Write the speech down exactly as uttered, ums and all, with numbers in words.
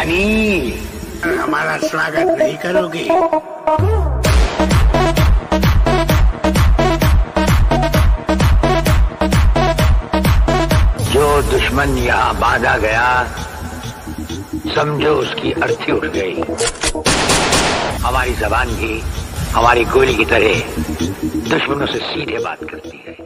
रानी, हमारा स्वागत नहीं करोगे? जो दुश्मन यहाँ बांधा गया, समझो उसकी अर्थी उठ गई। हमारी जबान भी हमारी गोली की तरह दुश्मनों से सीधे बात करती है।